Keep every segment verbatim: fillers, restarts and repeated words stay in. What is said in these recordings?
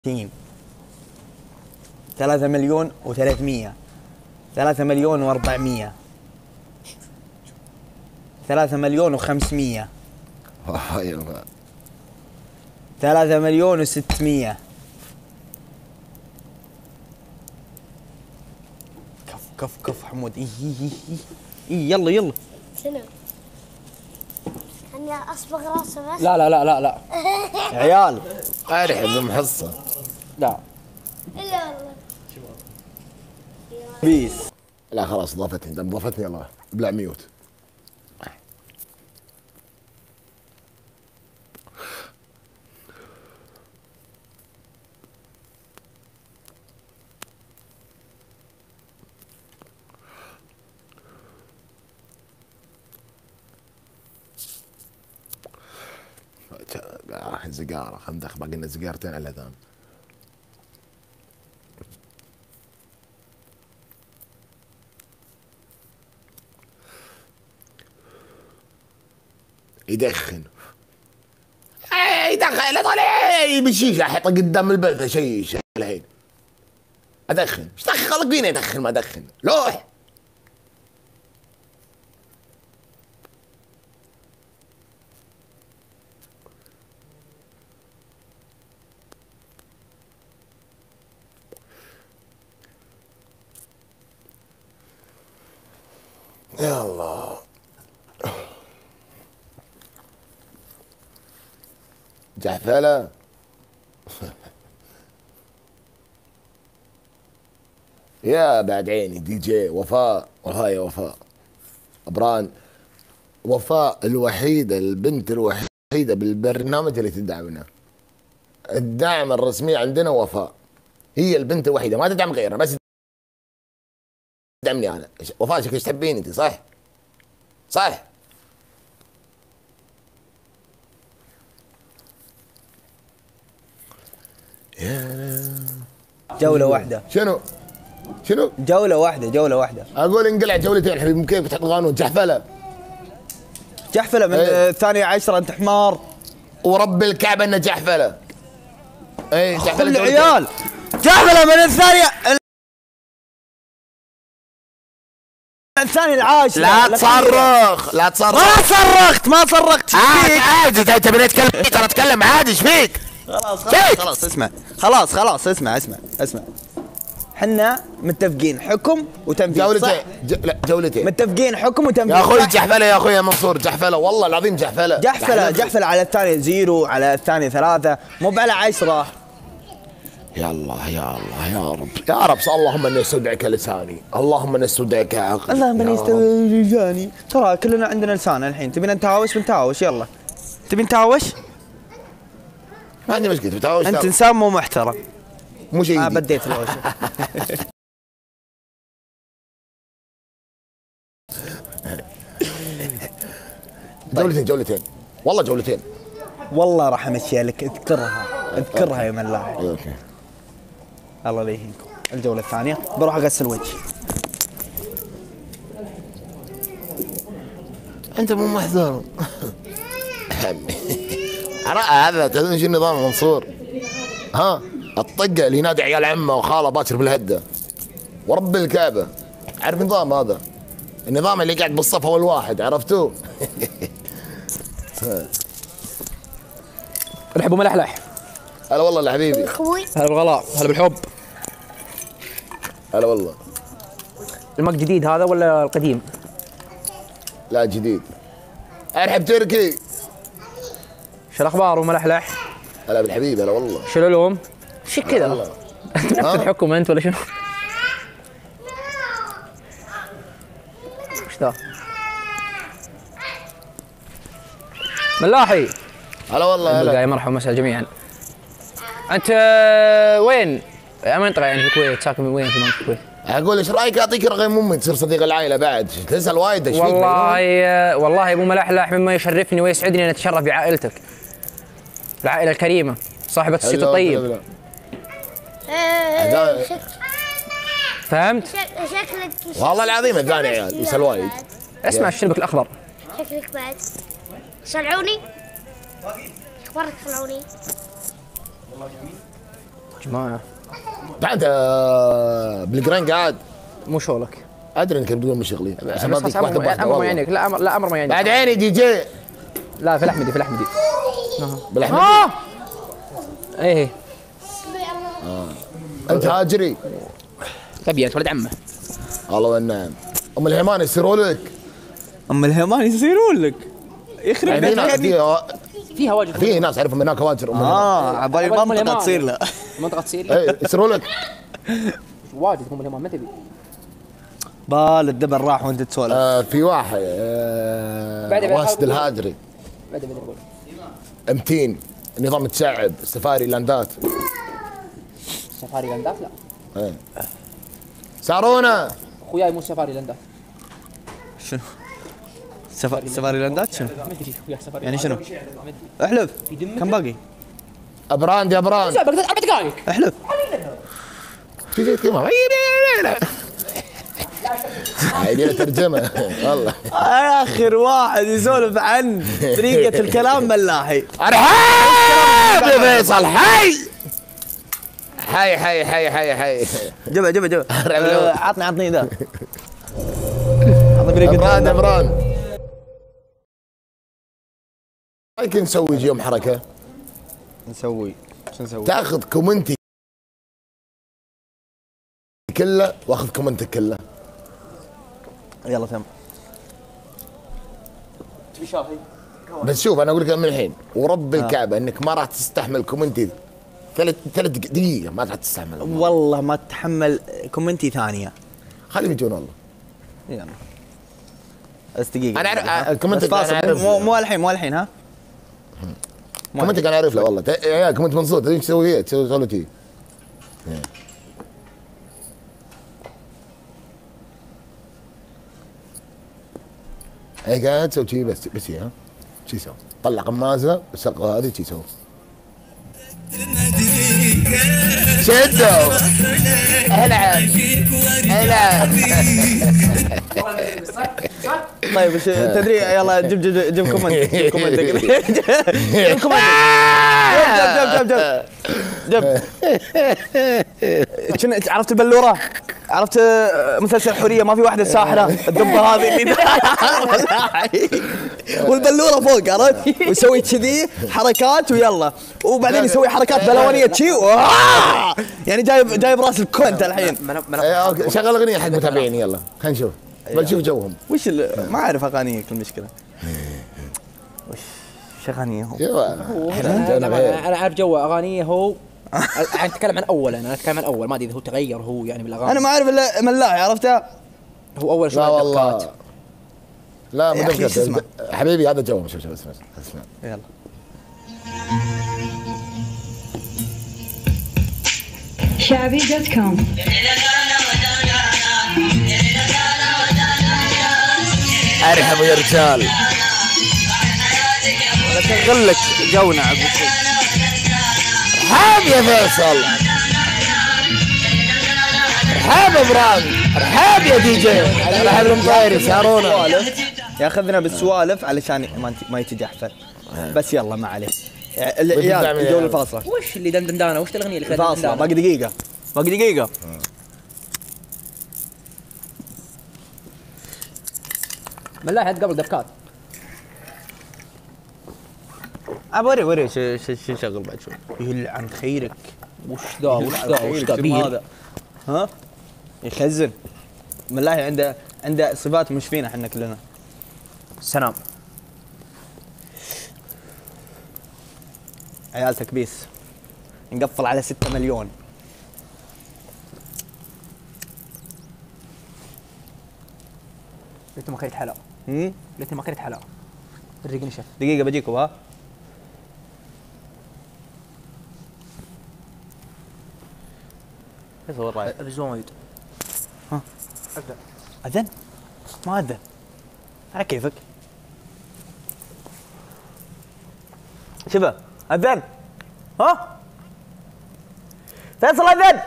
تيم ثلاثة مليون وثلاثمية، ثلاثة مليون وأربعمية، ثلاثة مليون وخمسمية، ثلاثة مليون وستمية. كف كف كف حمود. إيه إيه إيه إيه يلا يلا. شنو؟ اني اصبغ راسه بس؟ لا لا لا لا لا يا عيال ارحب المحصة. لا لا والله. بيس. لا خلاص ضافتني دام ضافتني الله بلا ميوت. آه زقارة خندخ باقي لنا زقارتين على الاذان. يدخن يدخن لا طالع بالشيشه حيطه قدام البث شيء الحين ادخن ايش دخل خلق فيني ادخن ما ادخن لوح. يا الله جحفلة. يا بعد عيني دي جي وفاء وهاي وفاء أبران. وفاء الوحيدة البنت الوحيدة بالبرنامج اللي تدعمنا. الدعم الرسمي عندنا وفاء هي البنت الوحيدة ما تدعم غيرها بس تدعمني أنا. وفاء شكلك تحبيني أنت صح؟ صح؟ جولة واحدة. شنو؟ شنو؟ جولة واحدة جولة واحدة. أقول انقلع جولتين حبيبي كيف تحط قانون جحفلة؟ جحفلة من ايه. الثانية عشرة أنت حمار. ورب الكعبة إنه جحفلة. إيه جحفلة كل عيال جحفلة من الثانية الثاني العاشرة. لا تصرخ لا تصرخ. ما صرخت ما صرخت. عادي عادي تبي نتكلم ترى اتكلم عادي ايش فيك؟ خلاص خلاص خلاص اسمع خلاص خلاص اسمع اسمع اسمع حنا متفقين حكم وتنفيذ. جولتين ج... لا جولتين متفقين حكم وتنفيذ. يا اخوي جحفلة يا اخوي يا منصور جحفلة والله العظيم جحفلة. جحفلة جحفلة على الثانية زيرو على الثانية ثلاثة مو على عشرة. يا الله يا الله يا رب يا رب اللهم اني استودعك لساني اللهم اني استودعك عقلي اللهم اني استودعك لساني. ترى كلنا عندنا لسان الحين. تبينا نتهاوش بنتهاوش يلا. تبي نتهاوش؟ ما عندي مشكلة بتهاوش. انت انسان مو محترم. مو شيء. ما بديت الهوشه. جولتين جولتين والله جولتين. والله راح امشيها لك اذكرها اذكرها يا ملاح. اوكي الله لا يهينكم. الجوله الثانيه بروح اغسل وجهي. انت مو محذور. هذا تدري شو النظام منصور؟ ها الطقه اللي ينادي عيال عمه وخاله باكر بالهده ورب الكعبه. عارف النظام هذا؟ النظام اللي قاعد بالصف اول واحد عرفتوه؟ رحبوا ملحلح. هلا والله يا حبيبي. اخوي هلا بالغلاء هلا بالحب. هلا والله. المق جديد هذا ولا القديم؟ لا جديد. ارحب تركي. شو الاخبار وملحلح؟ هلا بالحبيب هلا والله. شو العلوم؟ شو كذا؟ انت نفس الحكم انت ولا شنو؟ وش ذا؟ ملاحي. هلا والله هلا. يا مرحبا مساء جميعا. انت وين؟ يا منطقة يعني في الكويت ساكن وين في منطقة الكويت؟ اقول ايش رايك اعطيك رقم امي تصير صديق العائله بعد تسال وايد ايش فيك؟ والله والله يا ابو ملحلح مما يشرفني ويسعدني ان اتشرف بعائلتك. العائله الكريمه صاحبه الصيت الطيب. فهمت؟ شكلك والله العظيم الثاني عيال يسال وايد. اسمع الشنبك الاخضر. شكلك بعد صلعوني. اخبارك صلعوني؟ جماعة بعد آه، بالجران قاعد مو شغلك. ادري انك بتقول مشغلين عشان ما بس اديك امر واحده بواحده أمر ما والله. يعنيك. لا امر لا امر ما يعنيك. بعد عيني دي جي لا في الاحمدي في الاحمدي. بالاحمد. ايه انت هاجري تبي انت ولد عمه. الله والنعم. ام الهيمان يصيروا لك ام الهيمان يصيرون لك يخرب يعني بيت هنا كبير. في فيها واجد. في ناس اعرفهم هناك هواجر ام الهيمان. اه عبالي أول أم منطقه الهيمان. تصير له. منطقة تصير ايه يصيروا لك. واجد هم اليوم ما تبي. بال الدبل راح وانت تسولف. آه في واحد آه بعد- بعد واسد حاول- الهادري بعد بعد اقول. امتين نظام متشعب سفاري لاندات. سفاري لاندات لا. ايه سارونا اخوياي مو سفاري لاندات. شنو؟ سفا- سفاري لاندات شنو؟ ما ادري اخوياي سفاري يعني شنو؟ ما أدري. احلف في دمك؟ كم باقي؟ ابراند يا ابراند لا بقدر اربع دقائق. احلف في زي كلمه عيدين ترجمه والله. اخر واحد يسولف عن طريقه الكلام ملاحي. ارحب يا فيصل. حي حي حي حي حي حي جبه جبه جبه أرحب آه، له. عطني عطني ذا. عطني طريقة ابراند الكلام. ابراند يمكن نسوي يوم حركه نسوي شو نسوي؟ تاخذ كومنتي كله واخذ كومنتك كله. يلا تم. تبي شاهي؟ بس شوف انا اقول لك من الحين ورب الكعبه انك ما راح تستحمل كومنتي ثلاث ثلاث دقيقه ما راح تستحمل. والله ما تتحمل كومنتي ثانيه. خليهم يجون والله. يلا بس دقيقه. انا اعرف بس كومنتك فاصل انا اعرف مو مو الحين مو الحين ها. كومنتك انا اعرف له والله. ت- يا كومنت منصور تدري ايش تسوي ايه؟ تسوي سولتي. اي قاعد تسوي شي بس بس ها شي يسوي طلع قمازه السقه هذه شي يسوي شدوا العب العب. طيب وش تدري يلا جيب جيب جيب كومنت جيب كومنت جيب كومنت جيب جيب جيب جيب جيب. عرفت البلوره؟ عرفت مسلسل حوريه ما في واحده ساحره الدبه هذه اللي والبلوره فوق عرفت؟ ويسوي كذي حركات ويلا وبعدين يسوي حركات بلونيه شي يعني جايب جايب راس الكونت الحين. إيه، أوكي. شغل اغنيه حق متابعين يلا خلينا نشوف بنشوف جوهم. وش ال- ما اعرف اغانيك المشكله. وش وش اغانيهم؟ ايوه احنا انا جونا غير. انا اعرف جو اغانيه هو. انا اتكلم عن اول انا اتكلم عن اول ما ادري اذا هو تغير هو يعني بالاغاني. انا ما اعرف الا ملاحي عرفتها. هو اول شوي لا والله دقات. لا يا مو أخي شو اسمه؟ دقات. حبيبي هذا جوهم. شوف شوف اسمع اسمع يلا شعبي دوت كوم. ارحبوا يا رجال. بشغل لك جونا عقب شوي. ارحب يا فيصل. ارحب يا براند. ارحب يا دي جي. ارحب المطيري سارونا. ياخذنا بالسوالف علشان ما انت- ما يتجحفل. بس يلا ما عليه. تعمل العيال إيه؟ الجوله الفاصله وش اللي دندندانه وش الاغنيه اللي فيها الفاصله دندندانه؟ باقي دقيقه باقي دقيقه. ملاحظ قبل دكات. ابى وري وري شو شو شو نشغل بعد شوي. يلعن خيرك. وش ذا وش ذا وش ذا شنو بير. هذا؟ ها؟ يخزن. ملاهي عنده عنده صفات مش فينا احنا كلنا. سلام. عيال تكبيس. نقفل على ستة مليون. ليته ما كلت حلا. هم؟ ليته ما كلت حلا. الريق نشف. دقيقة بجيكم ها. ايش هو الرايح؟ زوايد. ها. ابدا. أذن؟ ما أذن. على كيفك. شبه أذن. ها؟ فيصل أذن.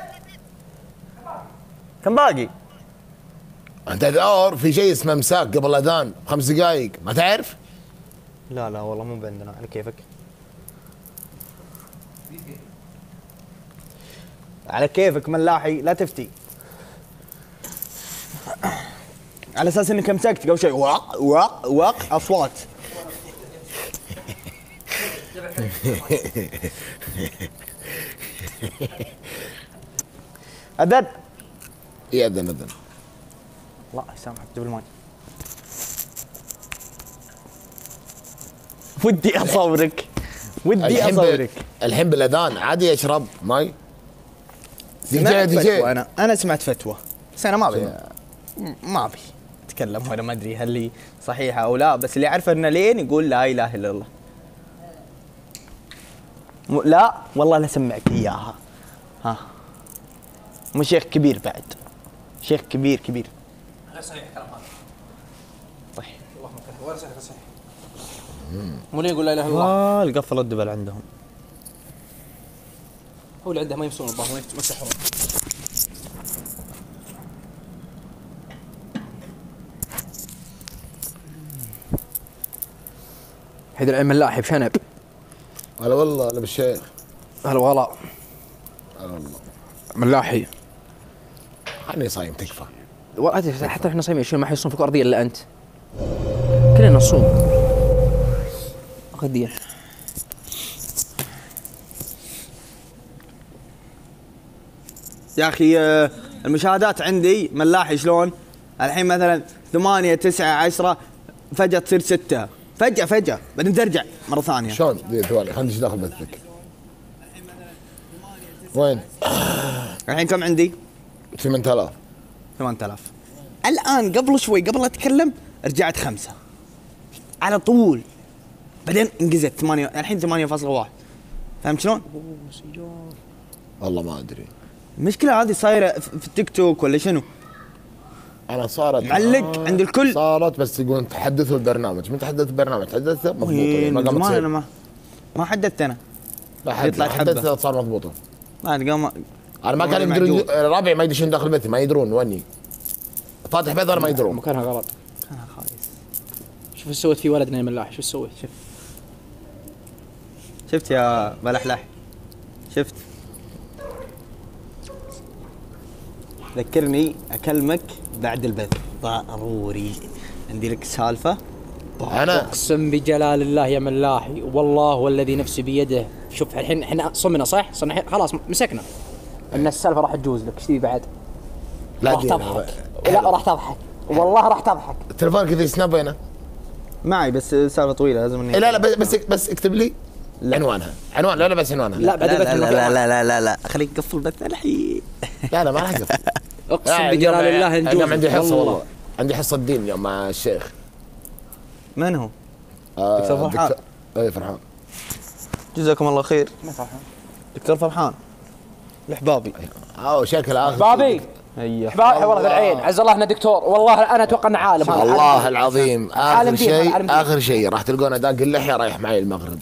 كم باقي؟ انت دور في شيء اسمه مساك قبل الاذان بخمس دقائق ما تعرف؟ لا لا والله مو عندنا على كيفك. على كيفك ملاحي لا تفتي. على اساس انك مسكت قبل شوي واق واق واق اصوات. أذن. اي اذن اذن. الله يسامحك جيب الماي. ودي اصورك ودي اصورك. الحين بالاذان عادي اشرب ماي. دي جي سمعت دي فتوى جي. انا انا سمعت فتوى بس انا ما ابي ما ابي اتكلم وانا ما ادري هل هي صحيحه او لا، بس اللي اعرفه انه لين يقول لا اله الا الله. م- لا والله لا اسمعك اياها. ها مو شيخ كبير بعد، شيخ كبير كبير. غير صحيح الكلام هذا. طيب اللهم كفى ولا صحيح صحيح. مو ليه يقول لا اله الا الله. اه القفل الدبل عندهم. هو اللي عنده ما يمسون الظاهر ما يمسحون. حيدر العلم ملاحي بشنب. هلا والله هلا بالشيخ. هلا والله. هلا والله. ملاحي. خلني صايم تكفى. والله حتى احنا صايمين شو ما حيصوم فيك ارضيه الا انت. كلنا نصوم. غدير. يا اخي آه، المشاهدات عندي ملاحي شلون؟ الحين مثلا ثمانية تسعة عشرة فجأة تصير ستة، فجأة فجأة بعدين ترجع مرة ثانية. شلون؟ دي ثواني خلينا ندش داخل بثك. وين؟ الحين كم عندي؟ ثمانية آلاف. ثمانية آلاف. الآن قبل شوي قبل لا أتكلم رجعت خمسة على طول، بعدين انقزت ثمانية، الحين ثمانية فاصلة واحد. فهمت شلون؟ والله ما ادري. المشكلة هذه صايرة في التيك توك ولا شنو؟ انا صارت معلق عند الكل. صارت بس يقولون تحدثوا البرنامج، من تحدث البرنامج تحدثه مضبوطه وين ما قامت زمان تصير. انا ما ما حددت انا. لا حد يطلع حدثه صار مضبوطه. ما تقام انا ما كان والله يقدرون معجوب. الرابع ما يدشون داخل بيتي ما يدرون واني فاتح بيت ولا ما يدرون. مكانها غلط. انا خايس. شوف ايش سويت في ولدنا يا ملاحي، شو سويت؟ شوف. شفت يا بلحلح؟ شفت؟ ذكرني اكلمك بعد البث ضروري، عندي لك سالفه. انا اقسم بجلال الله يا ملاحي والله والذي نفسي بيده. شوف الحين احنا صمنا صح؟ صرنا الحين خلاص مسكنا ان السالفه راح تجوز لك، ايش تبي بعد؟ راح دي تضحك. لا راح تضحك والله راح تضحك. تلفونك ذي سناب وينه؟ معي بس سالفه طويله لازم اني إيه لا لا بس بس, بس اكتب لي لا. عنوانها عنوان لا لا بس عنوانها لا لا بعد لا البث لا المكان. لا لا لا لا لا خليك قفل بث الحين. لا لا ما راح اقف. اقسم بجلال الله نجوز. اليوم عندي حصه والله عندي حصه دين اليوم مع الشيخ. من هو؟ آه دكتور فرحان. اي فرحان. جزاكم الله خير. دكتور فرحان الاحبابي. او شكل اخر بابي هيا حبايبي والله بالعين عز الله انه دكتور، والله انا اتوقع انه عالم هذا. والله العظيم عالم اخر دين، شيء عالم دين. اخر شيء راح تلقونه داق اللحيه رايح معي المغرب.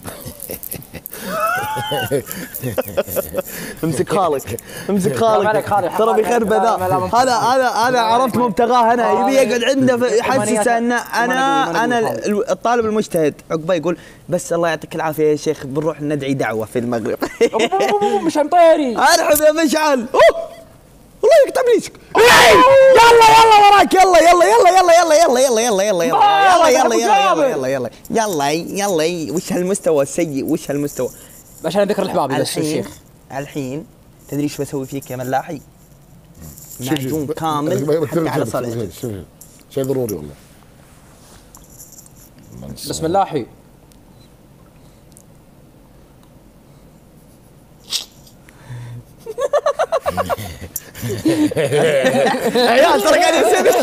امسك خالك امسك سلام عليك خالك خالد. ترى بيخرب ذا. لا، لا، لا، هذا هذا هذا عرفت مبتغاه هنا، يبي يقعد عنده في- يحسس ان انا انا ال- الطالب المجتهد. عقبه يقول بس الله يعطيك العافيه يا شيخ بنروح ندعي دعوه في المغرب. مش مطيري. ارحب يا مشعل. أوه! والله يقطع بليسك. يلا يلا وراك يلا يلا يلا يلا يلا يلا يلا يلا يلا يلا يلا يلا يلا يلا يلا يلا يلا وش هالمستوى السيء وش هالمستوى. عشان ذكر الحباب بس الحين الشيخ. الحين تدري ايش بسوي فيك يا ملاحي؟ شوف- معجون شوف- كامل شوف- حتى على شوف- صلعتك. شوف- شوف- شيء ضروري والله. بسم الله حي. عيال ترى قاعد يصير.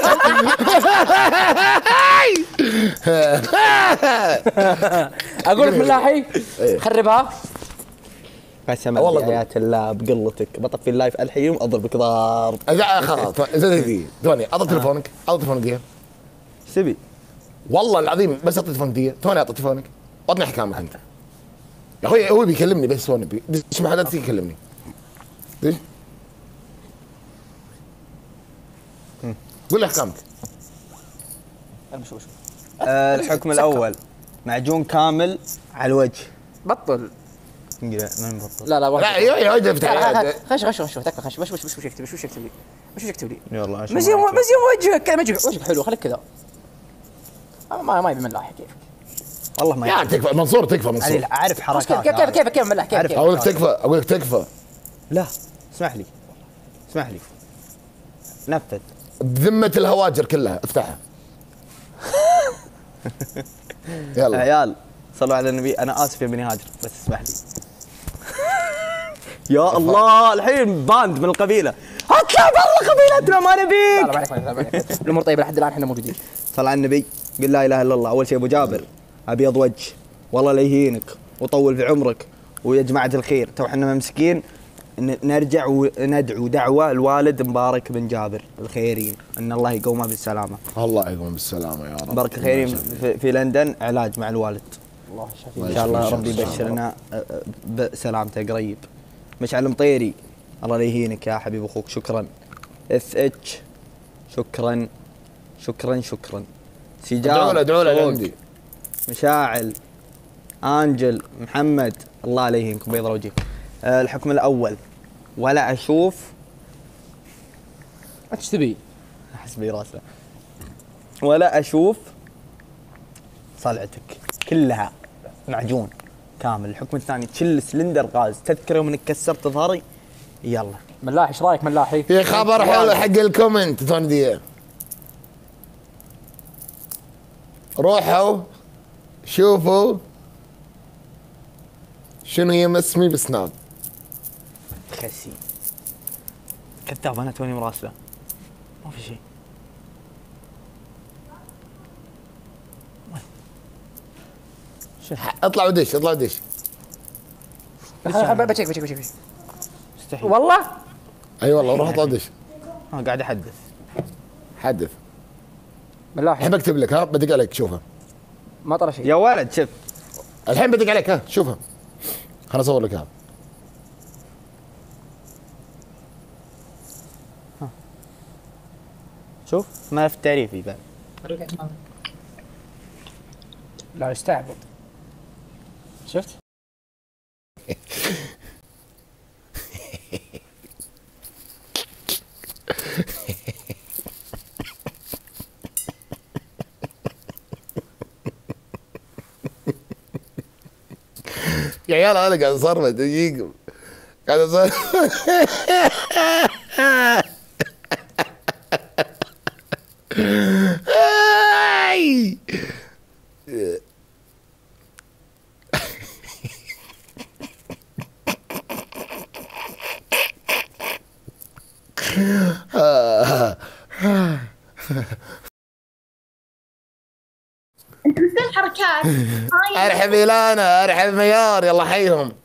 اقول لك ملاحي خربها. قسما والله بحياة الله بقلتك بطفي اللايف الحين واضربك ضرب. إذا- خلاص زين دقيقة ثواني اعطي تليفونك اعطي تليفونك دقيقة. ايش تبي؟ والله العظيم بس اعطي تليفونك دقيقة ثواني اعطي تليفونك اعطني احكامك انت. يا اخوي هو بيكلمني بس ثواني بي- بس ما حدا تيجي يكلمني. ليش؟ قول لي احكامك. آه، الحكم الاول معجون كامل على الوجه. بطل. انقلع ما ينبطل. لا لا لا يا يا ولد افتح. خش خش خش تكفى خش. وش وش وش يكتب وش وش يكتب لي وش وش يكتب لي يلا عشان مزيون ما أعرف. مزيون وجهك كذا وجهك وجهك حلو خليك كذا. ما ما يبي ملاح كيفك. والله ما يا يعرف. تكفى منصور تكفى منصور. علي اعرف حركات. كيف كيف كيف كيف ملاح كيف عارف. كيف اقول لك تكفى اقول لك تكفى. لا اسمح لي اسمح لي نفذ. بذمة الهواجر كلها افتحها. يلا عيال صلوا على النبي. انا اسف يا بني هاجر بس اسمح لي. يا الله الحين باند من القبيله. اطلع برا قبيلتنا ما لا نبيك. ما عليك ما عليك الامور طيبه لحد الان احنا موجودين. صل على النبي قل لا اله الا الله. اول شيء ابو جابر ابيض وجه والله لا يهينك وطول في عمرك ويا جماعه الخير. تو احنا ممسكين ن- نرجع وندعو دعوه الوالد مبارك بن جابر الخيرين ان الله يقومه بالسلامه. الله يقوم بالسلامة يا رب. مبارك الخيرين في, في لندن علاج مع الوالد. الله يشفيك. ان شاء الله ربي يبشرنا بسلامته قريب. مشعل مطيري الله لا يهينك يا حبيب اخوك. شكرا. اس اتش شكرا شكرا شكرا. سجاد ادعوا له ادعوا له فوق. عندي. مشاعل انجل محمد الله لا يهينكم بيض وجهكم. أه الحكم الاول ولا اشوف ايش تبي؟ حسبي راسه ولا اشوف صلعتك كلها معجون كامل. الحكم الثاني تشل سلندر غاز. تذكر يوم انك كسرت ظهري؟ يلا ملاحي ايش رايك ملاحي؟ في خبر حلو حق الكومنت ثاني. روحوا شوفوا شنو يمسمي بسناب. خسي كذاب. انا توني مراسله ما في شيء. اطلع ودش اطلع ودش. بشيك بشيك بشيك مستحيل والله اي والله روح اطلع ودش. اه قاعد احدث. حدث ملاحي الحين بكتب لك ها بدق عليك شوفها. ما طلع شيء. يا ولد شوف الحين بدق عليك ها شوفها. خل اصور لك ها. شوف ما في تعريفي بعد. لا يستعبط. شفت؟ يا عيال انا قاعد اصرف دقيقة قاعد اصرف. آي. انت مثل الحركات. ارحب ايلانا ارحب ميار يلا حيهم.